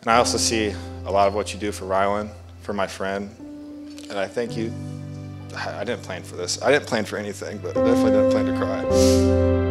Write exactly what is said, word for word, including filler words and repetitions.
And I also see a lot of what you do for Rylin, for my friend, and I thank you. I didn't plan for this. I didn't plan for anything, but I definitely didn't plan to cry.